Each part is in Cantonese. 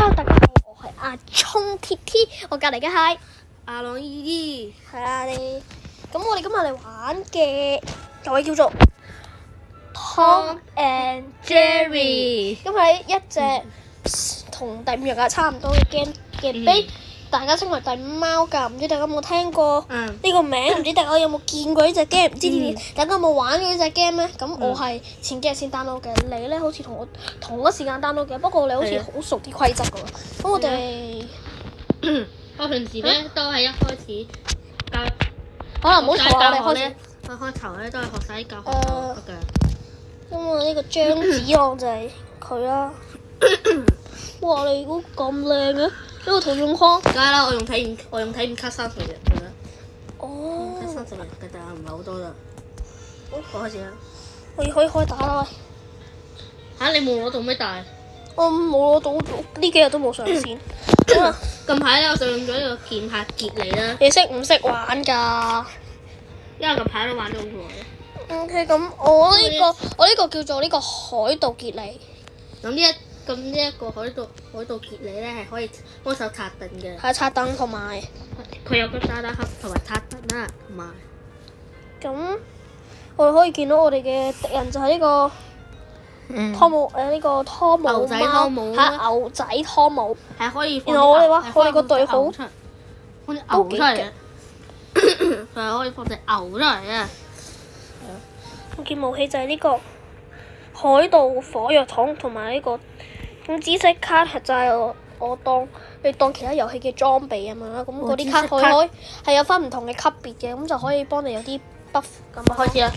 Hello， 大家好，我係阿聰 TT，我隔離嘅係阿朗姨姨， 係啊你。咁我哋今日嚟玩嘅就係叫做 Tom and Jerry，因為一隻同第五樣嘢差唔多嘅 game 嘅俾大家稱為第五貓㗎，唔知大家有冇聽過呢個名？唔知大家有冇見過呢隻 game？唔知大家有冇玩過呢隻 game 咧？咁我係前幾日先 download 嘅，你咧好似同我同一時間 download 嘅，不過你好似好熟啲規則㗎喎。咁我哋我平時咧都係一開始教， 可能唔好嘈啊！我哋開始。 我開頭咧都係學晒啲教學得㗎。 咁啊，呢個張子朗就係佢啦。哇！你估咁靚嘅？呢個圖用框。 梗係啦，我用體驗卡30日㗎啦。 哦。 卡30日㗎咋，唔係好多咋。好，開始啦。 可以開打啦喂！ 嚇！你冇攞到咩大？ 我冇攞到，呢幾日都冇上線。 近排咧，我就用咗呢個劍客傑尼啦。 你識唔識玩㗎？ 因為近排都玩咗好耐。 OK，咁我呢個叫做呢個海盜傑尼。 咁呢一個海盜傑尼咧係可以幫手拆凳嘅。 係拆凳同埋。 佢有個炸彈盒同埋拆凳啦，同埋。 咁我哋可以見到我哋嘅敵人就係呢個湯姆呢個湯姆牛仔湯姆嚇牛仔湯姆。 係可以。 然後我哋話我哋個隊好放隻牛出嚟嘅，佢係可以放隻牛出嚟嘅。 我件武器就係呢個海盜火藥桶同埋呢個紫色卡，就係你當其他遊戲嘅裝備啊嘛。咁嗰啲卡可以係有分唔同嘅級別嘅，咁就可以幫你有啲 buff 咁啊。 開始啦！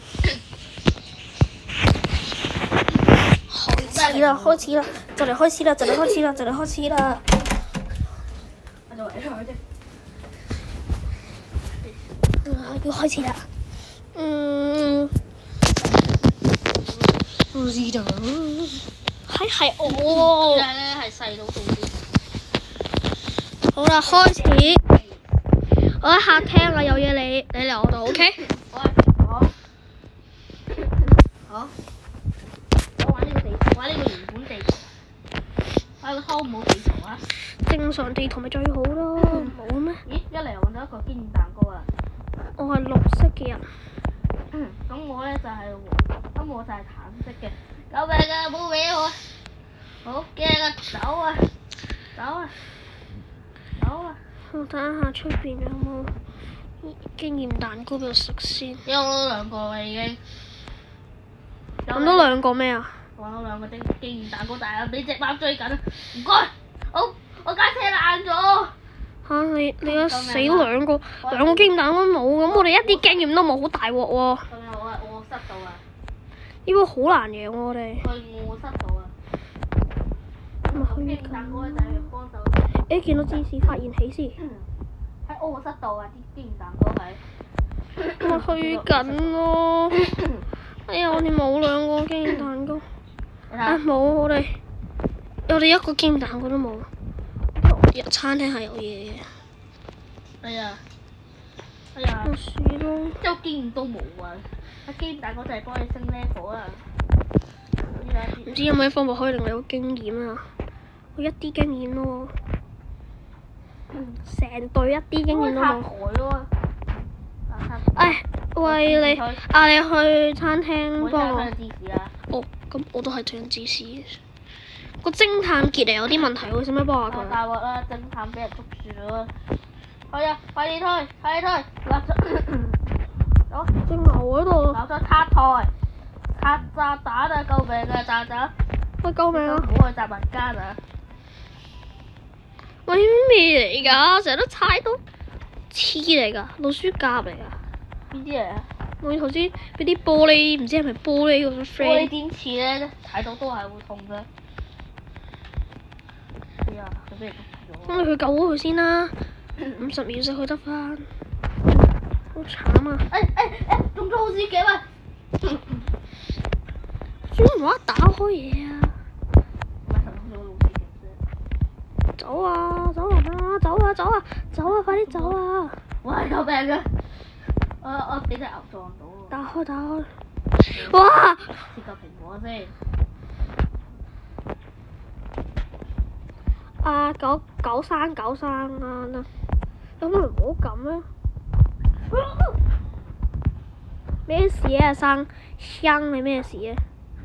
開始啦！就嚟開始啦！要開始啦！ 唔知道。 係我。 但係咧係細佬做啲。 好啦，開始。我喺客廳啦，有嘢你嚟我度 ，OK？ 好。我玩呢個原本地圖。玩個湯姆地圖啊！ 正常地圖咪最好咯，冇咩？ 咦，一嚟又揾到一個經驗蛋糕啊！ 我係綠色嘅人。 咁我咧就係黃，咁我就係橙色嘅。救命啊！唔好搲我！好驚啊！走啊！ 我睇下出邊有冇經驗蛋糕俾我食先。 有攞2個啦已經。 揾到2個咩啊？ 揾到2個經驗蛋糕，但係俾隻貓追緊啊！唔該，我架車爛咗。 嚇你而家死2個經驗蛋糕冇，咁我哋一啲經驗都冇，好大鑊喎！ 咁啊，我塞到啊！ 呢個好難贏喎，我哋。 我塞到啊！經驗蛋糕咧就係幫手。 誒，見到芝士發現起先。 喺臥室度啊！啲經驗蛋糕係。 我去緊咯。哎呀，我哋冇2個經驗蛋糕。冇，我哋1個經驗蛋糕都冇。餐廳係有嘢嘅。 哎呀！ 我輸咯。 一個經驗都冇啊！經驗蛋糕就係幫你升 level 啊！ 唔知有咩方法可以令你有經驗啊？我一啲經驗咯喎，成隊一啲經驗都冇。喂你你去餐廳幫我。哦，咁我都係推芝士。個偵探傑尼有啲問題喎，使唔使幫下佢？ 大鑊啦！偵探俾人捉住咗。係啊！快啲推！走！ 隻牛喺度。 搞咗拆台！拆炸彈啊！救命啊！炸彈！ 喂，救命啊！ 唔好去炸民間啊！ 喂，咩嚟㗎？成日都踩到黐嚟㗎，老鼠夾嚟㗎。 邊啲嚟啊？ 我頭先俾啲玻璃，唔知係咪玻璃嗰種 friend。 玻璃點似咧？睇到都係會痛嘅。哎呀！佢俾人捉住咗。 咁你去救好佢先啦，50秒就去得翻。好慘啊！ 中咗好少嘅喂！ 做乜無啦啦打開嘢啊？走啊！快啲走啊！ 喂，救命嘅！我俾隻牛撞到喎。 打開！哇！ 切個蘋果先。 啊，九生啊，咁咪唔好咁啦。咩事啊，生你咩事啊？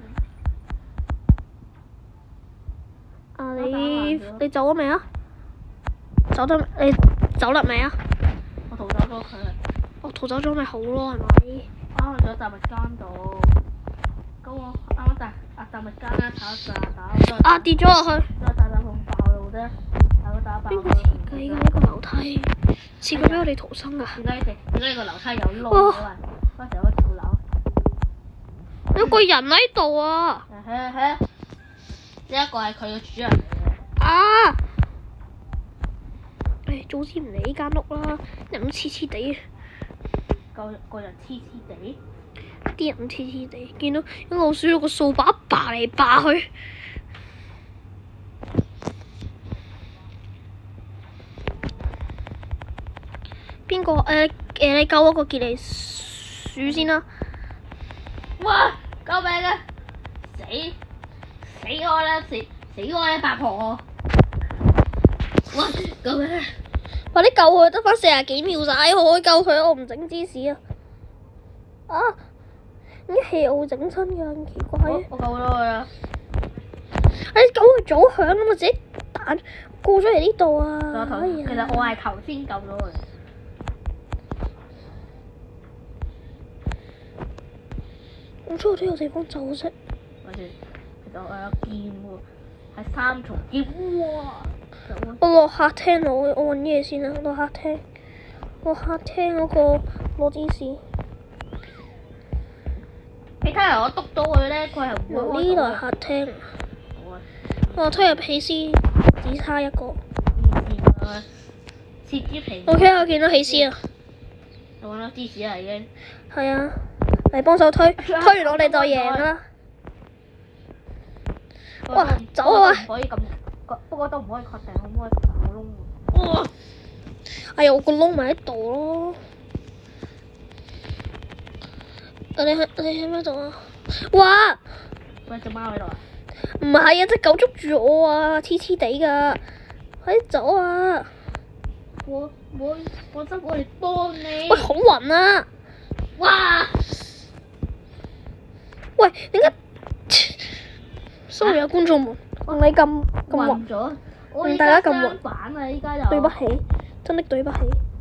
啊，你走咗未啊？你走甩未啊？ 我逃走咗佢。 我逃走咗咪好咯，係咪？ 啱去咗雜物間度，咁我啱啱雜物間咧炒炸彈， 啊，跌咗落去。 個炸彈好爆路啫，係個打爆。 邊個設計㗎呢個樓梯？設計俾我哋逃生㗎。 點解呢個樓梯有窿嘅？嗰時可以跳樓。 有個人喺度啊！ 呢一個係佢嘅主人嚟嘅。 啊！早知唔嚟呢間屋啦，人咁黐黐地。 個人黐黐地。 啲人黐黐地，見到有老鼠用個掃把拔嚟拔去。邊個？你救嗰個傑尼鼠先啦！ 哇！救命啊！死我啦！死我啦！八婆！哇！救命啊！ 快啲救佢，得返40幾秒晒，我可以救佢，我唔整芝士啊！啊！啲氣我會整親㗎，咁奇怪嘅。 我救咗佢啦！ 你救佢早響啊嘛，自己彈過咗嚟呢度啊！ 其實我係頭先救咗佢。 我知我都有地方走啫。 咪住，其實我有劍喎，係3重劍。哇！ 我落客廳攞，我揾嘢先啦。落客廳嗰個攞芝士。 你睇下我篤到佢咧，佢係唔會呢度係客廳。我推入起司，只差一個。 切豬皮。 OK，我見到起司啦。 我揾到芝士啦已經。 係啊，嚟幫手推，推完我哋就贏啦。哇！走啊！ 唔可以咁，不過都唔可以確定可唔可以打個窿。哇！ 哎呀，我個窿咪喺度咯。你喺邊度啊？哇！ 喂，隻貓喺度啊？ 唔係啊，隻狗捉住我啊，黐黐地㗎，快啲走啊！ 我執過嚟幫你。 喂，好暈啊！ 哇！ 喂，點解？sorry 啊，觀眾們，你咁暈咗， 大家咁暈板啊！依家就對不起，真的對不起。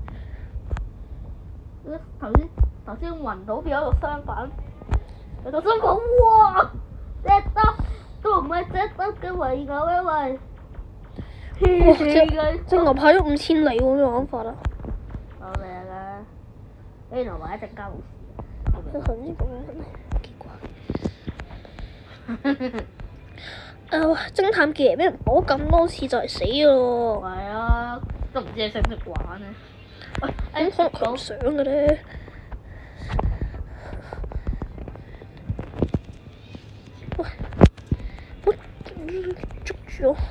頭先暈到變咗個雙板，有個雙板哇！隻得都唔係隻得嘅圍牛，因為隻牛跑咗5000里喎，咩玩法啊？ 救命啊！原來話一隻膠佢頭先講緊奇怪。偵探傑俾人補咁多次就係死咯喎！ 係啊，都唔知你識唔識玩咧。 咁可能佢唔想嘅咧。喂！我捉住我！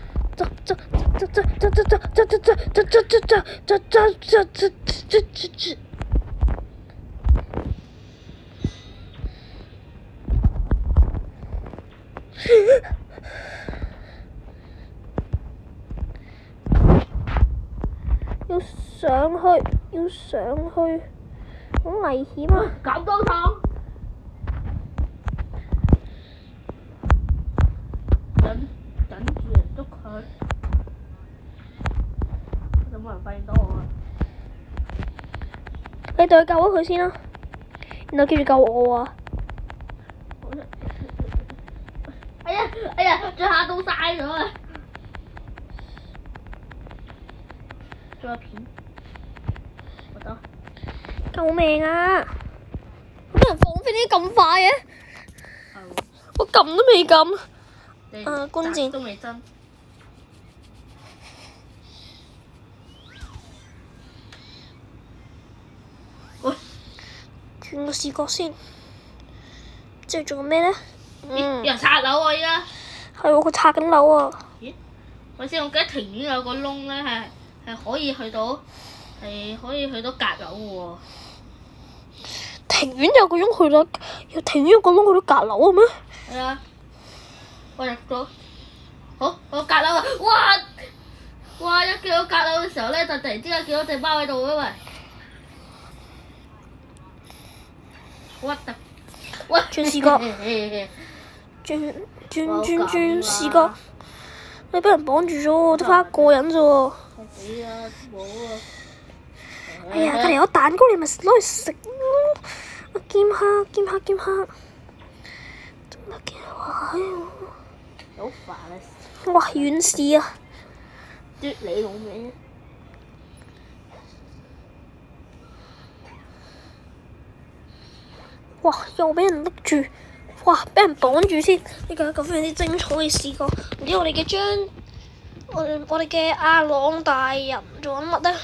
要上去，好危險啊！ 咁多糖，等住人捉佢，有冇人發現到我啊？ 你對佢救咗佢先啦，然後記住救我啊！ 哎呀，最下到晒咗啊！仲有片，我走。 救命啊！好多人放飛啲咁快嘅，我撳都未撳。觀戰都未真。喂， 轉個視角先，之後做咩咧？ 有人拆樓啊！依家係喎，佢拆緊樓啊！ 咦？我先，我記得庭院有個窿咧，係可以去到閣樓嘅喎。 庭院有個窿去到，庭院有個窿去到閣樓嘅咩？ 係啊，我入咗，好，我閣樓啊！哇！ 哇！一見到隔樓嘅時候咧，就突然之間見到隻貓喺度啊喂！What the？喂， 轉視角，轉視角。你俾人綁住咗，得翻一個人啫喎。 死啦！冇啊！ 哎呀，隔離有蛋糕，你咪攞嚟食咯。我劍客，點解哇！ 好煩啊！ 哇，遠視啊！ 嘟你老味！ 哇！又俾人拎住，哇！俾人綁住先，呢個係一個非常之精彩嘅視覺。唔知我哋嘅阿朗大人做緊乜呢？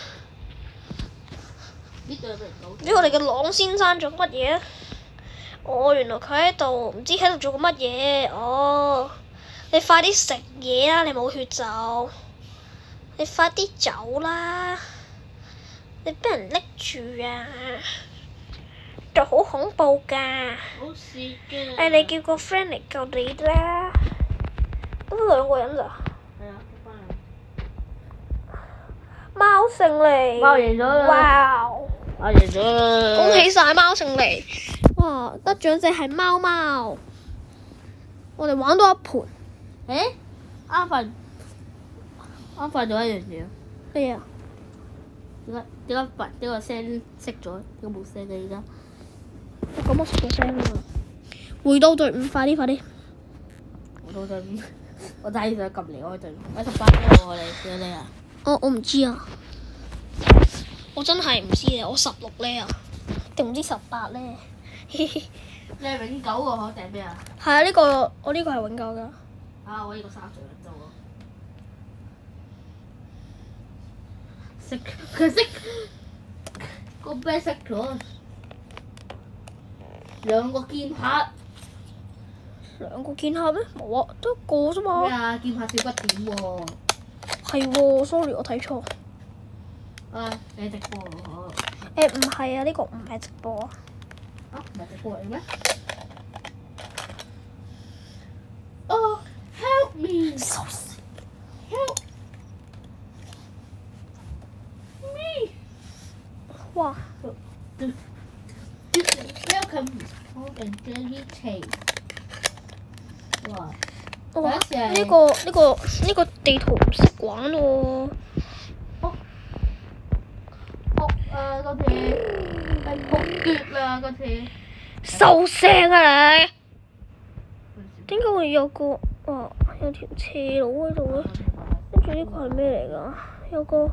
呢度有俾人搞。 唔知我哋嘅朗先生做乜嘢咧？哦，原來佢喺度，唔知喺度做緊乜嘢。哦，你快啲食嘢啦！你冇血就，你快啲走啦！你俾人拎住啊！就好恐怖㗎！ 好事嘅。 誒，你叫個 friend 嚟救你啦！得兩個人咋？ 係啊，得翻貓勝利！ 貓贏咗啦！ 哇！ 我贏咗啦！ 恭喜晒貓勝利！哇！得獎者係貓貓。我哋玩多一盤。 誒，啱瞓咗一樣嘢。 咩啊？ 點解聲熄咗？點解冇聲嘅而家？ 咁我熄咗聲啦。回到隊伍，快啲！ 我到隊伍，我真係想撳離開隊伍。18呢我哋幾多呢啊？ 我唔知啊。我真係唔知啊！我16呢啊，定唔知18呢？ 你係永久嘅可定咩啊？ 係啊，我呢個係永久㗎。 啊！我呢個3歲就喎。佢識個咩識咗？兩個劍客。 兩個劍客咩？冇啊，得一個啫嘛。 咩啊？劍客少不點喎。 係喎，sorry，我睇錯。 啊！你直播喎？ 唔係啊，呢個唔係直播啊。 啊，唔係直播嚟咩？哦 ，help me！ help me！ 哇！ Welcome Tom and Jerry Chase。哇！ 哇！ 第一次係呢個地圖唔識玩喎。 嗰次係撲跌啦，嗰次。 收聲啊你！點解會有個有條斜路喺度咧？跟住呢個係咩嚟㗎？有個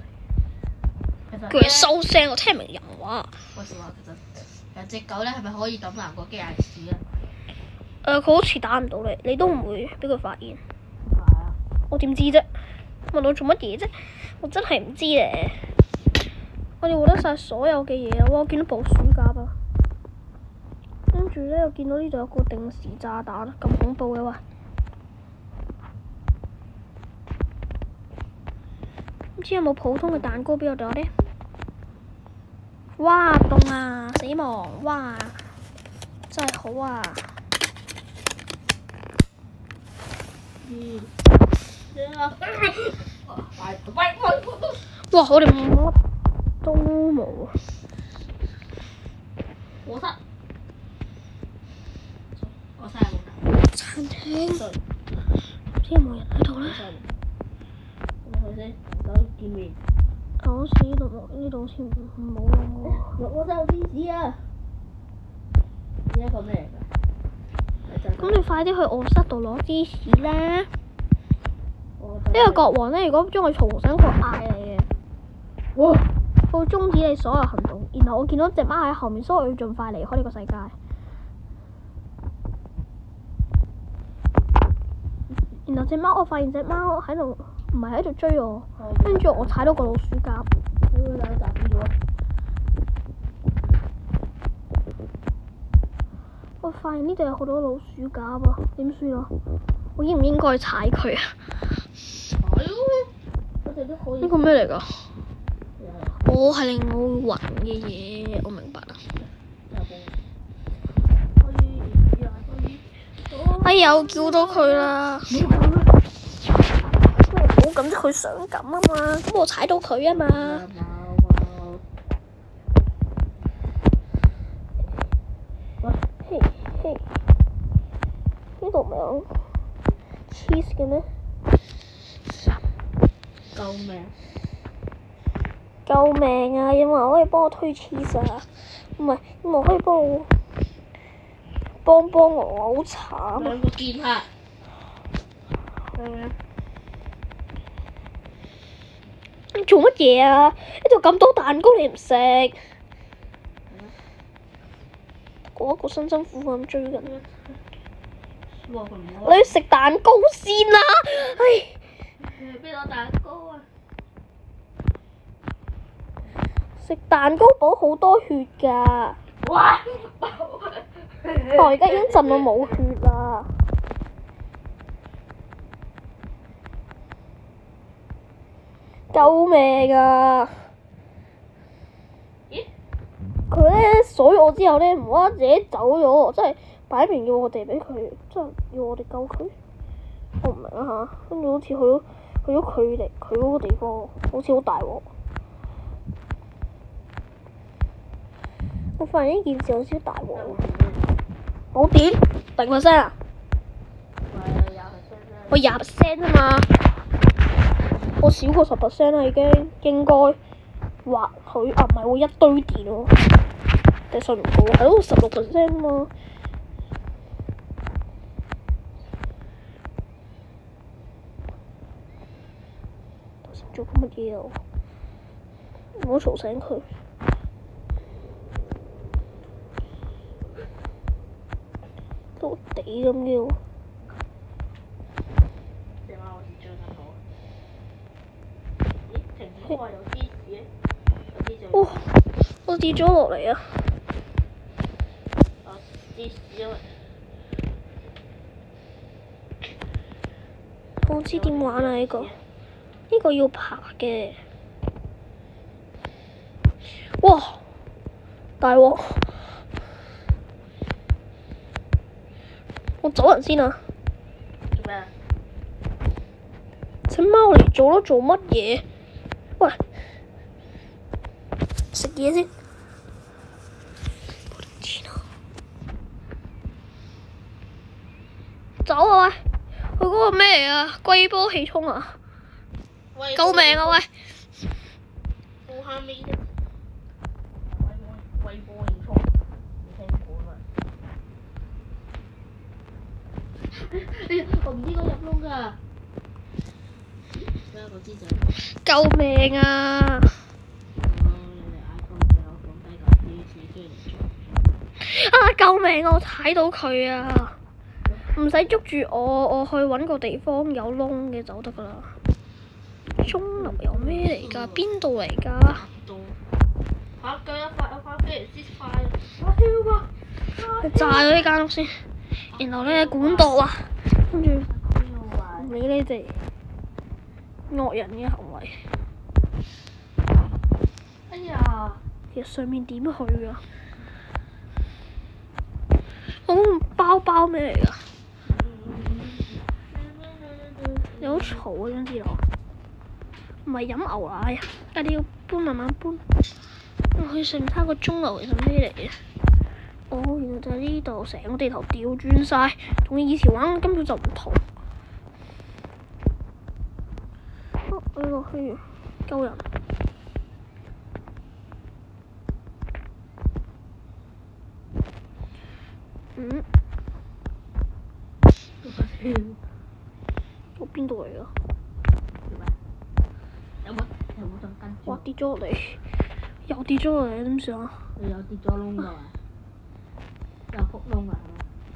叫佢收聲，我聽唔明人話。 我話其實隻狗咧係咪可以抌爛個機械師啊？ 佢好似打唔到你，你都唔會俾佢發現。 係啊。 我點知啫？問我做乜嘢啫？我真係唔知咧。我哋獲得晒所有嘅嘢啊！哇！我見到部鼠夾啊，跟住咧，我見到呢度有個定時炸彈，咁恐怖嘅喂！唔知有冇普通嘅蛋糕俾我哋呢？哇！凍啊！死亡！哇！真係好啊！哇！我哋乜都冇啊！ 我睇有冇餐廳，唔知有冇人喺度咧？ 去先，走見面。 好似呢度好似冇喎。 我真有芝士啊！呢一個咩嚟㗎？ 咁你快啲去卧室度攞芝士啦！呢個國王咧，如果將佢嘈醒，佢嗌你嘅。 哇！ 佢會終止你所有行動。然後我見到隻貓喺後面，所以我要盡快離開呢個世界。然後我發現隻貓喺度，唔係喺度追我，跟住我踩到個老鼠夾。我發現呢度有好多老鼠夾啊！點算啊？我應唔應該踩佢啊？呢個咩嚟㗎？我係令我暈嘅嘢，我明白啦。哎呀，我叫到佢啦！我好緊張佢佢傷感啊嘛，咁我踩到佢啊嘛。嘿嘿，呢度咪有 cheese 嘅咩？ 救命！ 救命啊！有冇人可以幫我推 cheese 啊？唔係，有冇人可以幫我？我好慘啊！ 兩個劍客。 你做乜嘢啊？呢度咁多蛋糕你唔食？我一個辛辛苦苦咁追緊。你食蛋糕先啦！唉， 邊攞蛋糕啊？ 食蛋糕補好多血㗎。 哇！ 我而家已經震到冇血啦。救命啊！ 咦？ 佢咧鎖咗我之後咧，唔好啦自己走咗，真係擺明要我哋俾佢，真係要我哋救佢。我唔明啊嚇，跟住好似去咗佢嗰個地方，好似好大鑊。我發現呢件事好似好大鑊。冇電？定個聲啊？我20%啊嘛。我少過10%啦已經，應該或許啊唔係喎，一堆電喎，但係信唔過喎，係咯16%啊嘛。頭先做緊乜嘢啊？唔好嘈醒佢。都地咁嘅喎。哇！我跌咗落嚟啊！我知點玩啊！呢個要爬嘅。哇！大鑊！我走人先啊！ 做咩啊？ 隻貓嚟做乜嘢？喂！食嘢先。走啊喂！佢嗰個咩嚟啊？龜波氣衝啊！救命啊喂！ 副下面嘅龜波氣衝，你聽過嘛？我唔知佢入窿㗎。我知就。 救命啊！啊！救命啊！我踩到佢啊！唔使捉住我去揾個地方有窿嘅就得㗎啦。鐘樓有咩嚟㗎？邊度嚟㗎？ 跑腳一發飛嚟先快！我跳啊！ 佢炸咗呢間屋先，然後咧管道啊，跟住唔理你哋惡人嘅行為。 哎呀！ 其實上面點去啊？包咩嚟㗎？你好嘈啊！想知道？唔係飲牛奶啊！但你要搬慢慢搬。我去上面睇個鐘樓其實咩嚟嘅？哦，原來就係呢度，成個地頭調轉晒，同以前玩根本就唔同。我落去救人。我邊度嚟㗎？ 有冇再跟住？ 哇！跌咗落嚟，又跌咗落嚟，點算啊？ 你又跌咗窿㗎嘛？又撲窿啊！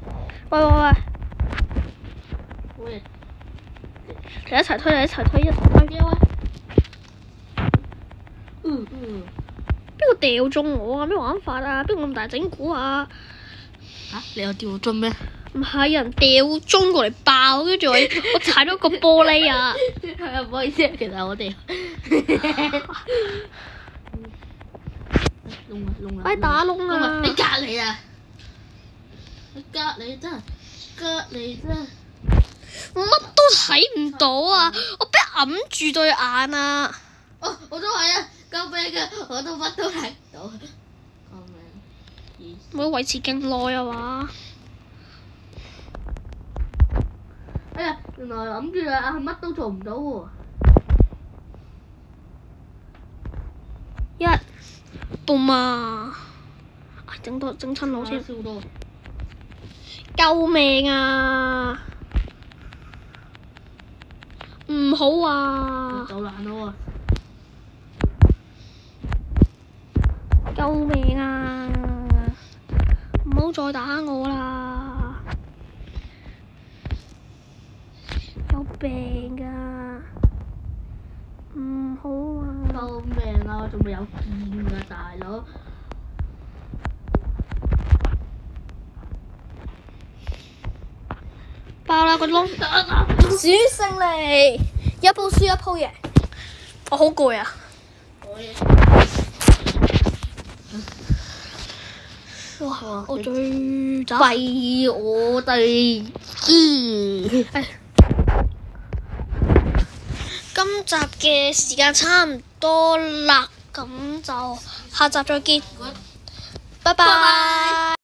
喂！嚟一齊推，一齊推嘅喂！邊個掉中我啊？咩玩法啊？邊個咁大整蠱啊？ 嚇！你有掉樽咩？ 唔係，有人掉鐘過嚟爆，跟住我踩到個玻璃啊！ 係啊，唔好意思，其實我哋窿啊！ 快打窿啊！ 你隔離啊！你隔離真係，隔離真係。 乜都睇唔到啊！我俾人揞住對眼啊！ 哦，我都係啊！救命啊！我都乜都睇唔到。救命！ 冇維持勁耐啊嘛！ 哎呀，原來揞住對眼係乜都做唔到喎。 一，boom 啊！整親我先。 笑到。 救命啊！唔好啊！ 走爛咯喎！ 救命啊！唔好再打我啦！有病㗎！唔好啊！ 救命啊！我仲未有劍㗎，大佬。 爆啦個窿！鼠勝利，一鋪輸一鋪贏。我好攰啊！哇！我最渣。 廢我哋知。 今集嘅時間差唔多啦，咁就下集再見。拜拜。